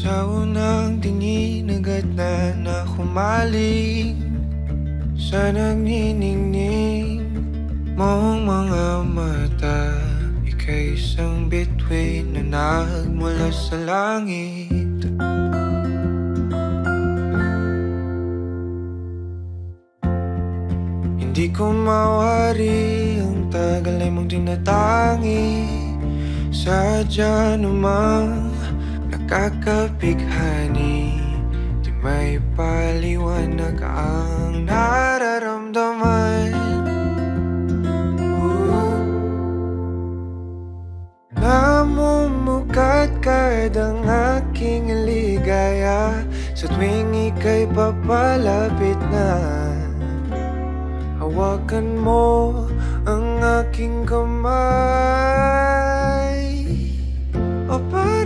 Sa unang tingin agad na humaling sa nagniningning mong mga mata. Ika'y isang bituin na nagmula sa langit. Hindi ko mawari ang tagal ay mong tinatangi. Sadya namang nakakapighani, di may paliwanag ang nararamdaman. Namumukadkad ang aking ligaya sa tuwing ika'y papalapit na. Hawakan mo ang aking kamay, o